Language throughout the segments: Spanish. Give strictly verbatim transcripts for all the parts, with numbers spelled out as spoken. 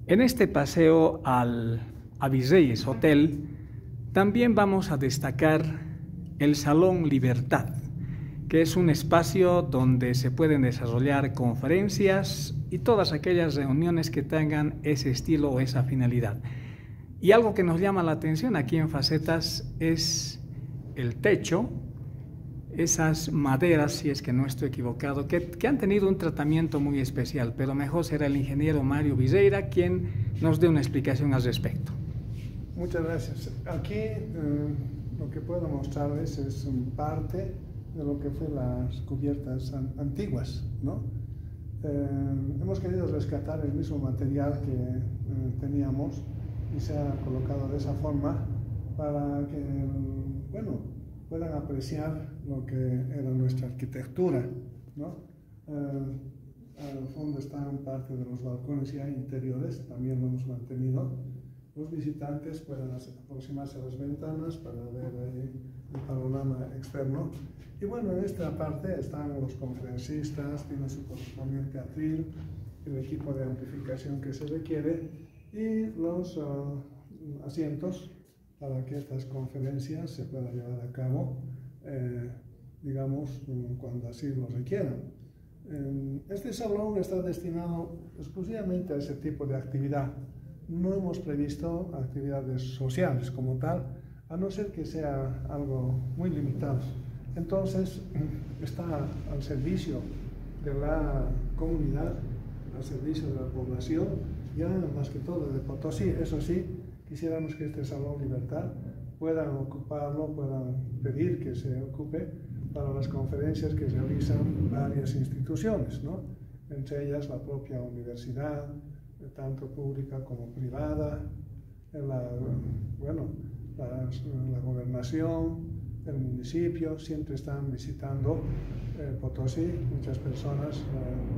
En este paseo al a Virreyes Hotel también vamos a destacar el Salón Libertad, que es un espacio donde se pueden desarrollar conferencias y todas aquellas reuniones que tengan ese estilo o esa finalidad. Y algo que nos llama la atención aquí en Facetas es el techo, esas maderas, si es que no estoy equivocado, que, que han tenido un tratamiento muy especial, pero mejor será el ingeniero Mario Viseira quien nos dé una explicación al respecto. Muchas gracias. Aquí eh, lo que puedo mostrarles es parte de lo que fue las cubiertas an antiguas, ¿no? Eh, hemos querido rescatar el mismo material que eh, teníamos y se ha colocado de esa forma para que, bueno, puedan apreciar lo que era nuestra arquitectura, ¿no? Eh, al fondo están parte de los balcones ya interiores, también lo hemos mantenido. Los visitantes pueden aproximarse a las ventanas para ver ahí el panorama externo. Y bueno, en esta parte están los conferencistas, tiene su correspondiente atril, el equipo de amplificación que se requiere y los uh, asientos para que estas conferencias se puedan llevar a cabo, eh, digamos, cuando así lo requieran. Eh, este salón está destinado exclusivamente a ese tipo de actividad. No hemos previsto actividades sociales como tal, a no ser que sea algo muy limitado. Entonces, está al servicio de la comunidad, al servicio de la población, ya más que todo de Potosí. Eso sí, quisiéramos que este Salón Libertad puedan ocuparlo, puedan pedir que se ocupe para las conferencias que realizan varias instituciones, ¿no? Entre ellas la propia universidad, tanto pública como privada, la, bueno, la, la gobernación, el municipio, siempre están visitando eh, Potosí, muchas personas eh,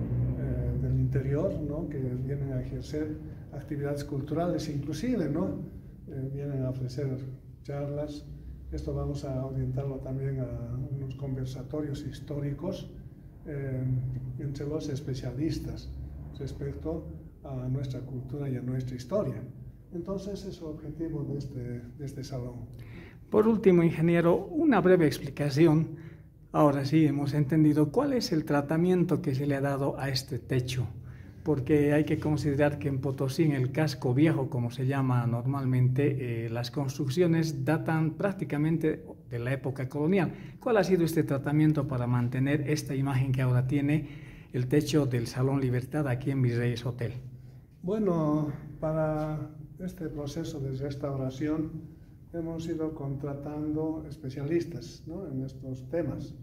eh, del interior, ¿no? Que vienen a ejercer actividades culturales inclusive, ¿no? Eh, vienen a ofrecer charlas. Esto vamos a orientarlo también a unos conversatorios históricos eh, entre los especialistas respecto a nuestra cultura y a nuestra historia. Entonces, ese es el objetivo de este, de este salón. Por último, ingeniero, una breve explicación. Ahora sí hemos entendido cuál es el tratamiento que se le ha dado a este techo, porque hay que considerar que en Potosí, en el casco viejo, como se llama normalmente, eh, las construcciones datan prácticamente de la época colonial. ¿Cuál ha sido este tratamiento para mantener esta imagen que ahora tiene el techo del Salón Libertad aquí en Virreyes Hotel? Bueno, para este proceso de restauración hemos ido contratando especialistas, ¿no? En estos temas.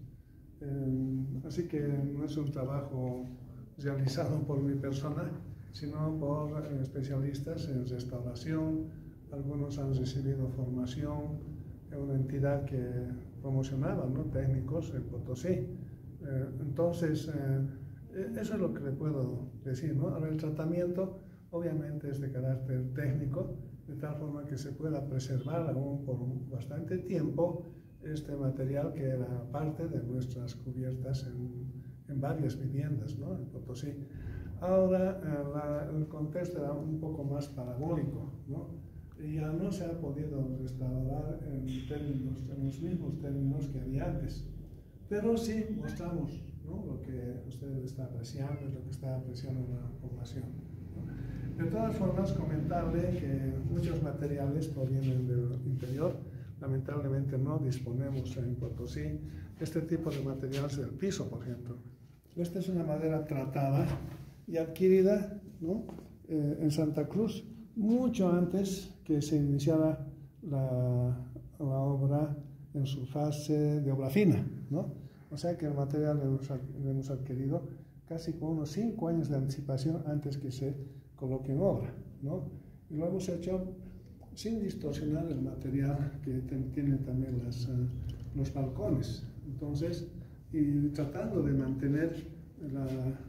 Eh, así que no es un trabajo realizado por mi persona, sino por eh, especialistas en restauración. Algunos han recibido formación en una entidad que promocionaba, ¿no? Técnicos en Potosí. Eh, entonces, eh, eso es lo que le puedo decir, ¿no? Ahora, el tratamiento obviamente es de carácter técnico, de tal forma que se pueda preservar aún por bastante tiempo este material que era parte de nuestras cubiertas en, en varias viviendas, ¿no? En Potosí. Ahora eh, la, el contexto era un poco más parabólico, ¿no? Y ya no se ha podido restaurar en, términos, en los mismos términos que había antes, pero sí mostramos, ¿no? Lo que usted está apreciando, lo que está apreciando la población, ¿no? De todas formas, comentarle que muchos materiales provienen del interior. Lamentablemente no disponemos en Potosí este tipo de materiales del piso, por ejemplo. Esta es una madera tratada y adquirida, ¿no? eh, en Santa Cruz, mucho antes que se iniciara la, la obra en su fase de obra fina, ¿no? O sea que el material lo hemos, lo hemos adquirido casi con unos cinco años de anticipación antes que se coloque en obra, ¿no? Y lo hemos hecho sin distorsionar el material que tiene también las, uh, los balcones. Entonces, y tratando de mantener la,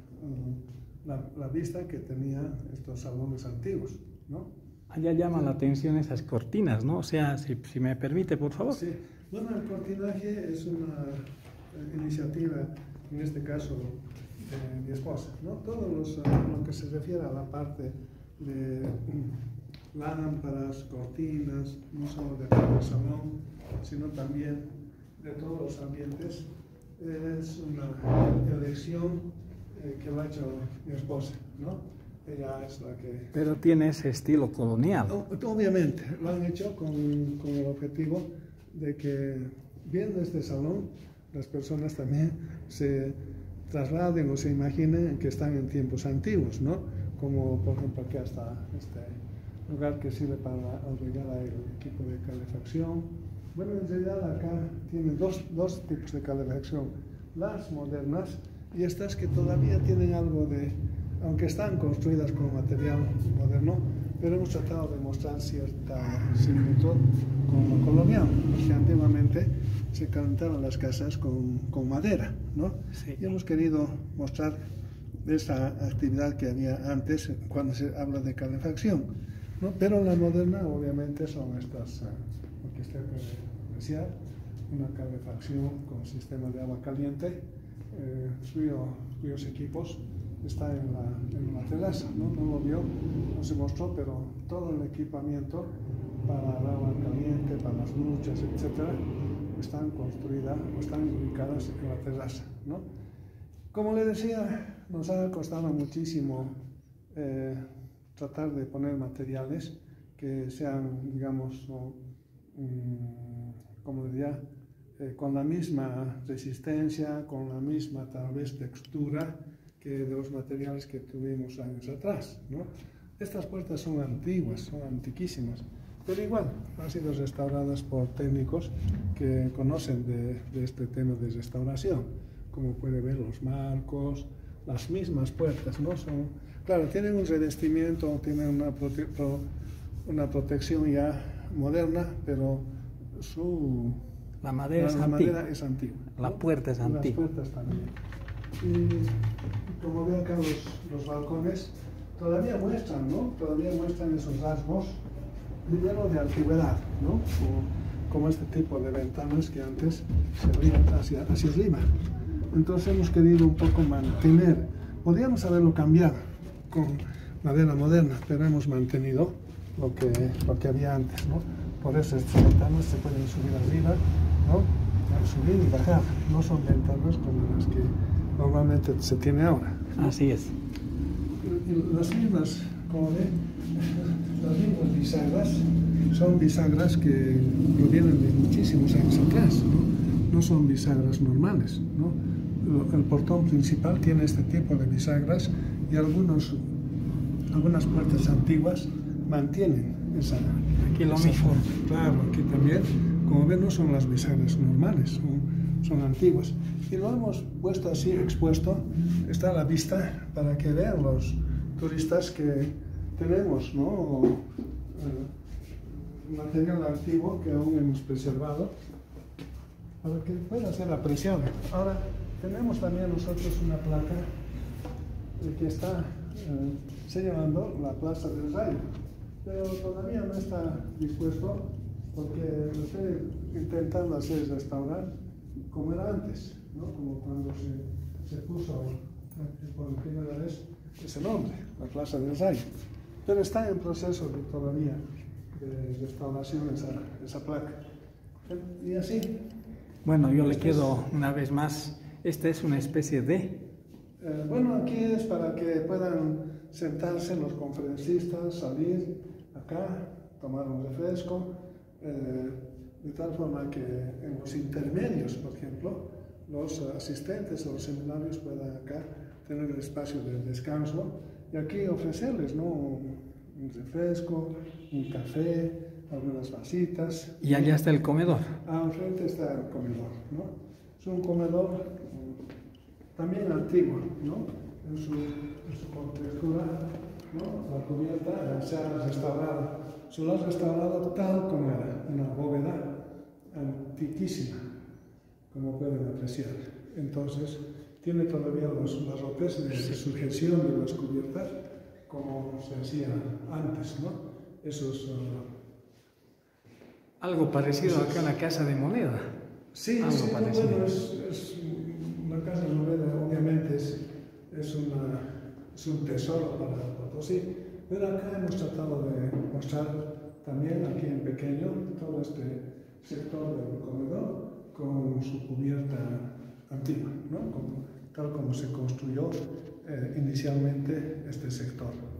uh, la, la vista que tenían estos salones antiguos, ¿no? Allá llaman la atención esas cortinas, ¿no? O sea, si, si me permite, por favor. Sí. Bueno, el cortinaje es una uh, iniciativa, en este caso, de mi esposa, ¿no? Todo los, uh, lo que se refiere a la parte de lámparas, cortinas, no solo de el salón, sino también de todos los ambientes. Es una elección eh, que lo ha hecho mi esposa, ¿no? Ella es la que... Pero tiene ese estilo colonial. Obviamente, lo han hecho con, con el objetivo de que, viendo este salón, las personas también se trasladen o se imaginen que están en tiempos antiguos, ¿no? Como, por ejemplo, aquí está este lugar que sirve para albergar el equipo de calefacción. Bueno, en realidad acá tienen dos, dos tipos de calefacción, las modernas y estas que todavía tienen algo de, aunque están construidas con material moderno, pero hemos tratado de mostrar cierta similitud con lo colonial, porque antiguamente se calentaban las casas con, con madera, ¿no? Sí. Y hemos querido mostrar esa actividad que había antes cuando se habla de calefacción, ¿no? Pero la moderna obviamente son estas, uh, lo que usted puede apreciar, una calefacción con sistema de agua caliente, eh, suyo, cuyos equipos está en la, en la terraza, ¿no? No lo vio, no se mostró, pero todo el equipamiento para el agua caliente, para las duchas, etcétera, están construidas o están ubicadas en la terraza, ¿no? Como le decía, nos ha costado muchísimo eh, tratar de poner materiales que sean, digamos, no, um, como diría, eh, con la misma resistencia, con la misma tal vez textura que de los materiales que tuvimos años atrás, ¿no? Estas puertas son antiguas, son antiquísimas, pero igual han sido restauradas por técnicos que conocen de, de este tema de restauración. Como puede ver, los marcos, las mismas puertas, ¿no? Son, claro, tienen un revestimiento, tienen una, prote pro, una protección ya moderna, pero su... La madera, la, es, la antigua. madera es antigua. La ¿no? puerta es antigua. Las puertas también. Y como ven acá los, los balcones, todavía muestran, ¿no? Todavía muestran esos rasgos, primero de antigüedad, ¿no? Como, como este tipo de ventanas que antes se abrían hacia, hacia arriba. Entonces hemos querido un poco mantener, podríamos haberlo cambiado con madera moderna, pero hemos mantenido lo que, lo que había antes, ¿no? Por eso estas ventanas se pueden subir arriba, ¿no? Subir y bajar, no son ventanas como las que normalmente se tiene ahora, ¿no? Así es. Y las mismas, como ven, las mismas bisagras son bisagras que provienen de muchísimos años atrás, ¿no? No son bisagras normales, ¿no? El portón principal tiene este tipo de bisagras y algunos, algunas puertas antiguas mantienen esa, aquí lo esa mismo. forma. Claro, aquí también, como ven, no son las bisagras normales, son, son antiguas. Y lo hemos puesto así, expuesto, está a la vista para que vean los turistas que tenemos, ¿no? Eh, material antiguo que aún hemos preservado para que pueda ser apreciado. Ahora, tenemos también nosotros una placa que está eh, señalando la Plaza del Rayo, pero todavía no está dispuesto porque lo estoy intentando hacer es restaurar como era antes, ¿no? Como cuando se, se puso eh, por primera vez ese nombre, la Plaza del Rayo. Pero está en proceso de, todavía de restauración esa, esa placa. Y así. Bueno, yo le quiero una vez más, esta es una especie de... Eh, bueno, aquí es para que puedan sentarse los conferencistas, salir acá, tomar un refresco, eh, de tal forma que en los intermedios, por ejemplo, los asistentes a los seminarios puedan acá tener el espacio de descanso y aquí ofrecerles, ¿no? un refresco, un café, algunas vasitas. Y allá está el comedor. Al frente está el comedor, ¿no? Es un comedor también antiguo, ¿no? En su, en su contextura, ¿no? La cubierta se ha restaurado, se lo ha restaurado tal como era, una bóveda antiquísima, como pueden apreciar. Entonces, tiene todavía los barrotes de sujeción de las cubiertas, como se hacía antes, ¿no? Esos... Uh, Algo parecido esos, acá en la Casa de Moneda. Sí, Algo sí, parecido. Bueno, es, es, la Casa de Moneda obviamente es, es, una, es un tesoro para Potosí, Pero acá hemos tratado de mostrar también, aquí en pequeño, todo este sector del comedor con su cubierta antigua, ¿no? Como, tal como se construyó eh, inicialmente este sector.